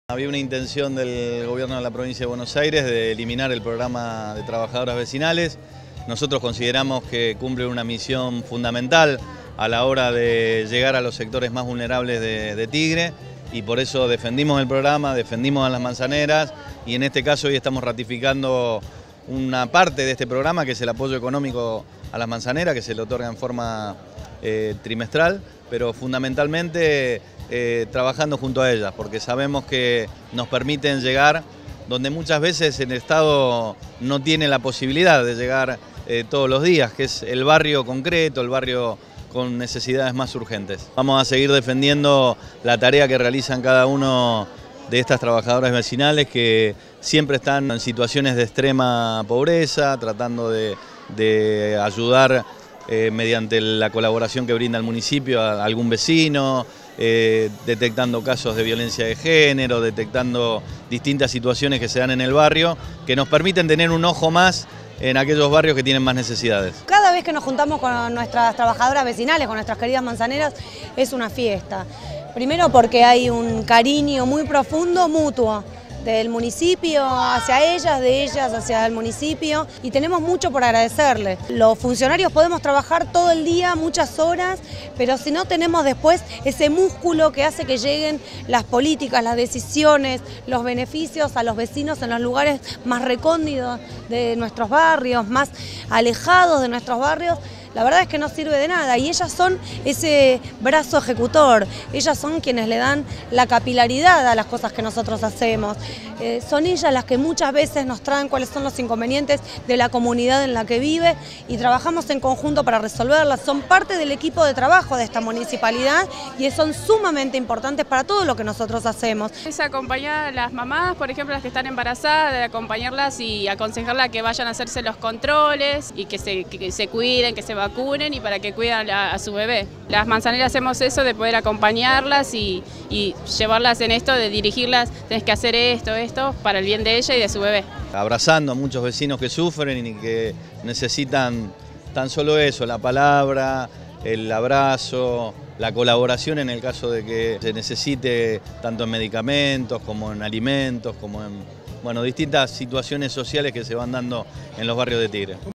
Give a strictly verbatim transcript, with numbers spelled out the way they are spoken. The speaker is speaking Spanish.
Había una intención del gobierno de la provincia de Buenos Aires de eliminar el programa de trabajadoras vecinales. Nosotros consideramos que cumple una misión fundamental a la hora de llegar a los sectores más vulnerables de, de Tigre, y por eso defendimos el programa, defendimos a las manzaneras, y en este caso hoy estamos ratificando una parte de este programa, que es el apoyo económico a las manzaneras, que se le otorga en forma eh, trimestral, pero fundamentalmente eh, trabajando junto a ellas, porque sabemos que nos permiten llegar donde muchas veces el Estado no tiene la posibilidad de llegar eh, todos los días, que es el barrio concreto, el barrio con necesidades más urgentes. Vamos a seguir defendiendo la tarea que realizan cada uno de estas trabajadoras vecinales, que siempre están en situaciones de extrema pobreza, tratando de, de ayudar eh, mediante la colaboración que brinda el municipio a algún vecino, eh, detectando casos de violencia de género, detectando distintas situaciones que se dan en el barrio, que nos permiten tener un ojo más en aquellos barrios que tienen más necesidades. Cada vez que nos juntamos con nuestras trabajadoras vecinales, con nuestras queridas manzaneras, es una fiesta. Primero porque hay un cariño muy profundo, mutuo, del municipio hacia ellas, de ellas hacia el municipio, y tenemos mucho por agradecerles. Los funcionarios podemos trabajar todo el día, muchas horas, pero si no tenemos después ese músculo que hace que lleguen las políticas, las decisiones, los beneficios a los vecinos en los lugares más recónditos de nuestros barrios, más alejados de nuestros barrios, la verdad es que no sirve de nada, y ellas son ese brazo ejecutor, ellas son quienes le dan la capilaridad a las cosas que nosotros hacemos. Eh, son ellas las que muchas veces nos traen cuáles son los inconvenientes de la comunidad en la que vive, y trabajamos en conjunto para resolverlas. Son parte del equipo de trabajo de esta municipalidad y son sumamente importantes para todo lo que nosotros hacemos. Es acompañar a las mamás, por ejemplo, las que están embarazadas, de acompañarlas y aconsejarlas que vayan a hacerse los controles y que se, que se cuiden, que se vacunen, y para que cuiden a, a su bebé. Las manzaneras hacemos eso de poder acompañarlas y, y llevarlas en esto, de dirigirlas, tenés que hacer esto, esto, para el bien de ella y de su bebé. Abrazando a muchos vecinos que sufren y que necesitan tan solo eso, la palabra, el abrazo, la colaboración en el caso de que se necesite, tanto en medicamentos como en alimentos, como en bueno, distintas situaciones sociales que se van dando en los barrios de Tigre.